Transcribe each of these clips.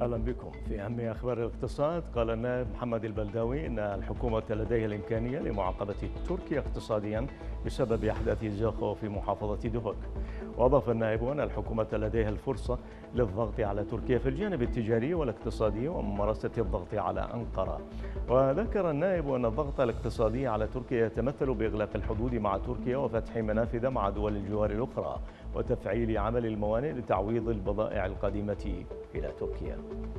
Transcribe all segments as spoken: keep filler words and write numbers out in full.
أهلا بكم. في أهم أخبار الاقتصاد، قال النائب محمد البلداوي أن الحكومة لديها الإمكانية لمعاقبة تركيا اقتصاديا بسبب أحداث زوخو في محافظة دهوك. وأضاف النائب أن الحكومة لديها الفرصة للضغط على تركيا في الجانب التجاري والاقتصادي وممارسة الضغط على أنقرة. وذكر النائب أن الضغط الاقتصادي على تركيا يتمثل بإغلاق الحدود مع تركيا وفتح منافذ مع دول الجوار الأخرى وتفعيل عمل الموانئ لتعويض البضائع القادمة إلى تركيا.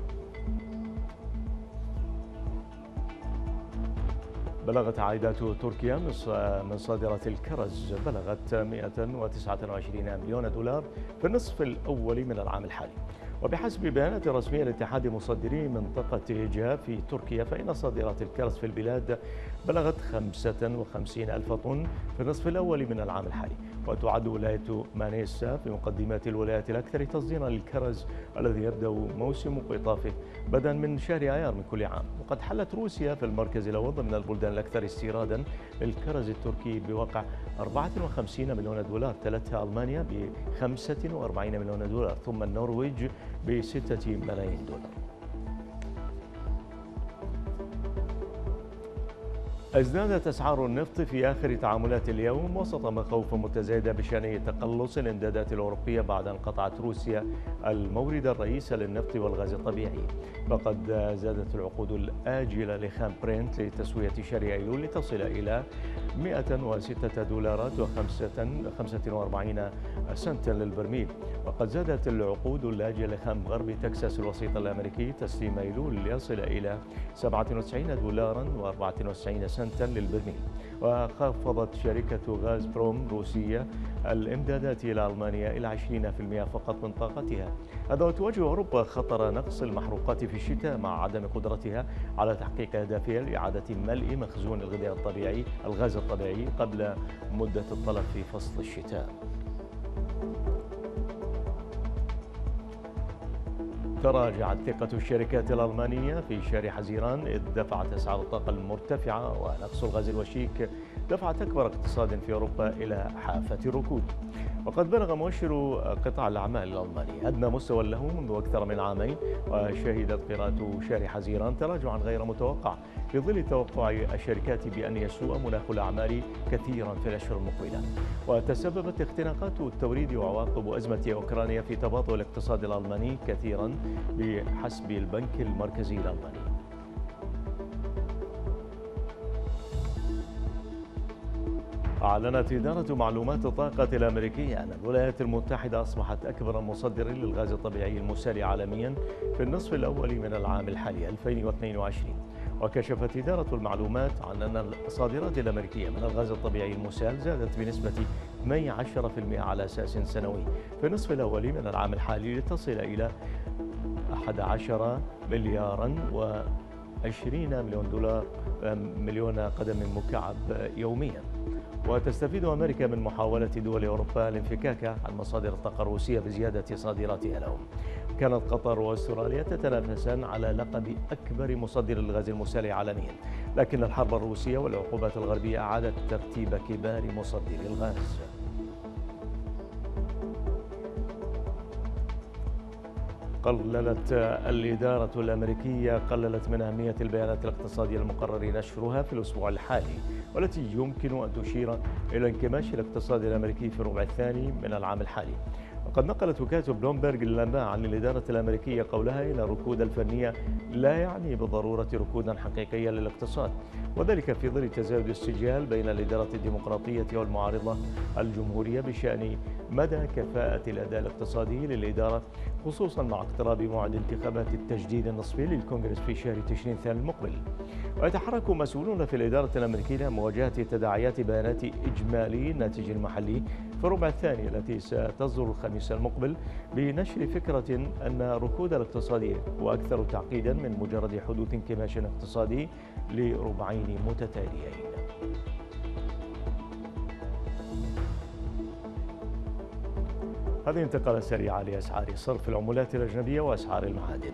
بلغت عائدات تركيا من صادرات الكرز بلغت مئة وتسعة وعشرين مليون دولار في النصف الأول من العام الحالي. وبحسب بيانات رسمية لاتحاد مصدري منطقة إيجاب في تركيا، فإن صادرات الكرز في البلاد بلغت خمسة وخمسين ألف طن في النصف الأول من العام الحالي. وتعد ولاية مانيسا في مقدمات الولايات الأكثر تصديرا للكرز الذي يبدأ موسم قطافه بدءا من شهر آيار من كل عام. وقد حلت روسيا في المركز الأول ضمن البلدان الأكثر استيرادا للكرز التركي بواقع أربعة وخمسين مليون دولار، تلتها ألمانيا ب خمسة وأربعين مليون دولار، ثم النرويج ب ستة ملايين دولار. ازدادت أسعار النفط في آخر تعاملات اليوم وسط مخاوف متزايدة بشأن تقلص الإمدادات الأوروبية بعد أن قطعت روسيا المورد الرئيسي للنفط والغاز الطبيعي. فقد زادت العقود الآجلة لخام برنت لتسوية شهر أيلول لتصل إلى مئة وستة دولارات وخمسة وأربعين سنتا للبرميل. وقد زادت العقود الآجلة لخام غرب تكساس الوسيط الأمريكي تسليم أيلول ليصل إلى سبعة وتسعين دولارا وأربعة وتسعين سنتا للبرميل. وخفضت شركة غاز بروم روسية الإمدادات إلى ألمانيا إلى عشرين بالمئة فقط من طاقتها. هذا وتواجه أوروبا خطر نقص المحروقات في الشتاء مع عدم قدرتها على تحقيق أهدافها لإعادة ملء مخزون الغذاء الطبيعي الغاز الطبيعي قبل مدة الطلب في فصل الشتاء. تراجعت ثقة الشركات الألمانية في شهر حزيران، إذ دفعت أسعار الطاقة المرتفعة ونقص الغاز الوشيك دفعت أكبر اقتصاد في أوروبا إلى حافة الركود. وقد بلغ مؤشر قطاع الأعمال الألماني أدنى مستوى له منذ أكثر من عامين، وشهدت قراءة شهر حزيران تراجعا غير متوقع في ظل توقع الشركات بأن يسوء مناخ الأعمال كثيرا في الأشهر المقبلة. وتسببت اختناقات التوريد وعواقب أزمة أوكرانيا في تباطؤ الاقتصاد الألماني كثيرا بحسب البنك المركزي الألماني. أعلنت إدارة معلومات الطاقة الأمريكية أن الولايات المتحدة أصبحت أكبر مصدر للغاز الطبيعي المسال عالميا في النصف الأول من العام الحالي ألفين واثنين وعشرين. وكشفت إدارة المعلومات عن أن الصادرات الأمريكية من الغاز الطبيعي المسال زادت بنسبة اثني عشر بالمئة على أساس سنوي في النصف الأول من العام الحالي لتصل إلى أحد عشر مليارا وعشرين مليون دولار مليون قدم مكعب يوميا. وتستفيد أمريكا من محاولة دول أوروبا الانفكاك عن مصادر الطاقة الروسية بزيادة صادراتها لهم. كانت قطر واستراليا تتنافسان على لقب أكبر مصدر للغاز المسال عالميا، لكن الحرب الروسية والعقوبات الغربية أعادت ترتيب كبار مصدري الغاز. قللت الإدارة الأمريكية قللت من أهمية البيانات الاقتصادية المقرر نشرها في الأسبوع الحالي، والتي يمكن أن تشير إلى انكماش الاقتصاد الأمريكي في الربع الثاني من العام الحالي. وقد نقلت وكالة بلومبرج الأنباء عن الإدارة الأمريكية قولها إن الركود الفنية لا يعني بالضرورة ركودا حقيقيا للاقتصاد، وذلك في ظل تزايد السجال بين الإدارة الديمقراطية والمعارضة الجمهورية بشأن مدى كفاءة الأداء الاقتصادي للإدارة، خصوصا مع اقتراب موعد انتخابات التجديد النصفي للكونغرس في شهر تشرين الثاني المقبل. ويتحرك مسؤولون في الإدارة الأمريكية لمواجهة تداعيات بيانات إجمالي الناتج المحلي في الربع الثاني التي ستصدر الخميس المقبل، بنشر فكرة أن ركود الاقتصاد هو أكثر تعقيدا من مجرد حدوث انكماش اقتصادي لربعين متتاليين. هذه انتقالة سريعة لأسعار صرف العملات الأجنبية وأسعار المعادن.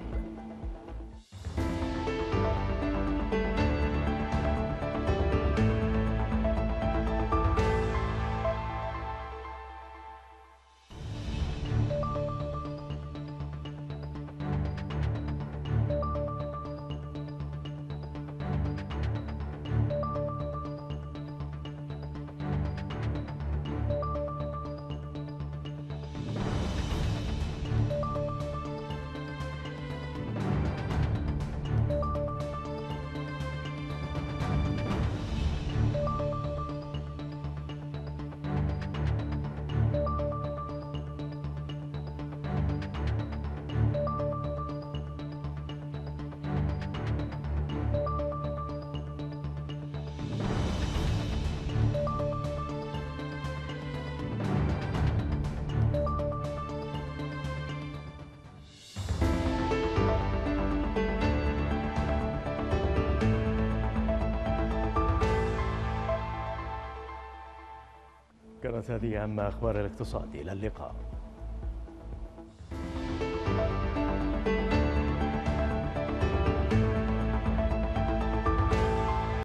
كانت هذه أهم أخبار الاقتصاد. إلى اللقاء.